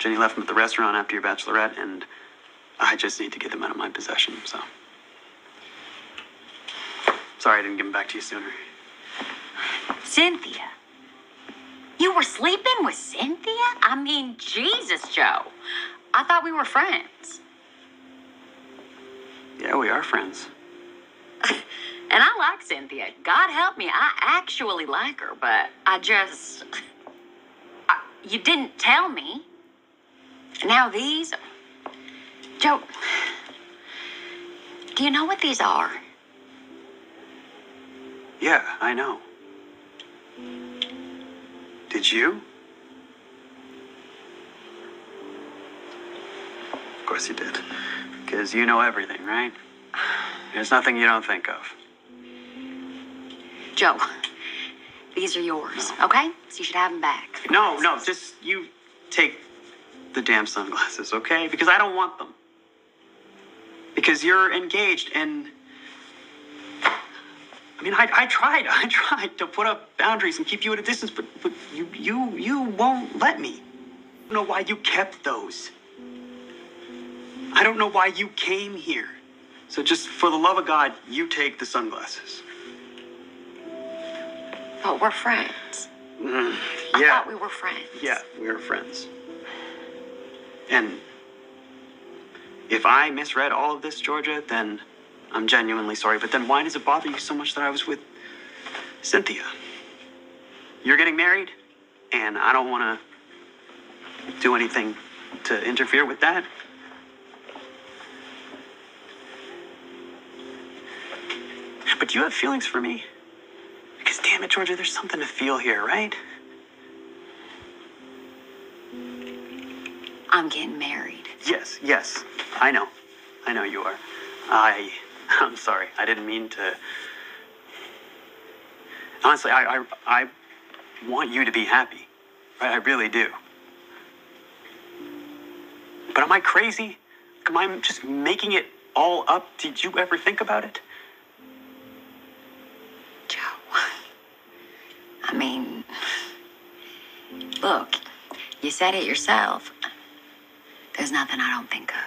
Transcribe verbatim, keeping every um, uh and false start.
Jenny left them at the restaurant after your bachelorette, and I just need to get them out of my possession, so. Sorry I didn't give them back to you sooner. Cynthia? You were sleeping with Cynthia? I mean, Jesus, Joe. I thought we were friends. Yeah, we are friends. And I like Cynthia. God help me, I actually like her, but I just... I, you didn't tell me. Now these... Joe, do you know what these are? Yeah, I know. Did you? Of course you did. Because you know everything, right? There's nothing you don't think of. Joe, these are yours, No. okay? So you should have them back. No, no, just you take the damn sunglasses, okay? Because I don't want them. Because you're engaged and... I mean, I, I tried, I tried to put up boundaries and keep you at a distance, but, but you, you, you won't let me. I don't know why you kept those. I don't know why you came here. So just for the love of God, you take the sunglasses. But we're friends. Mm, I yeah. thought we were friends. Yeah, we were friends. And if I misread all of this, Georgia, then I'm genuinely sorry. But then why does it bother you so much that I was with Cynthia? You're getting married, and I don't want to do anything to interfere with that. But do you have feelings for me? Because damn it, Georgia, there's something to feel here, right? I'm getting married. Yes, yes, I know. I know you are. I, I'm sorry. I didn't mean to. Honestly, I, I, I want you to be happy. Right? I really do. But am I crazy? Am I just making it all up? Did you ever think about it? Joe, I mean, look, you said it yourself. There's nothing I don't think of.